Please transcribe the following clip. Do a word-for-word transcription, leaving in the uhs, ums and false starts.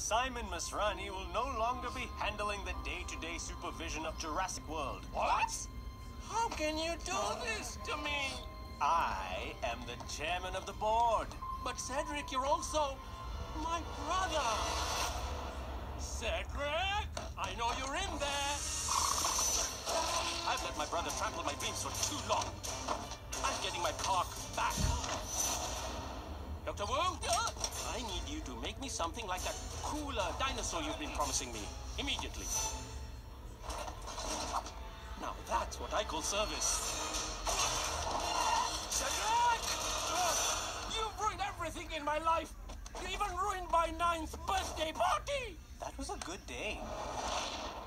Simon Masrani will no longer be handling the day-to-day supervision of Jurassic World. What? How can you do this to me? I am the chairman of the board. But Cedric, you're also my brother. Cedric, I know you're in there. I've let my brother trample my dreams for too long. I'm getting my park back. Doctor Wu, I need you to make me something like that cooler dinosaur you've been promising me. Immediately. Now that's what I call service. Cedric! You've ruined everything in my life. You even ruined my ninth birthday party. That was a good day.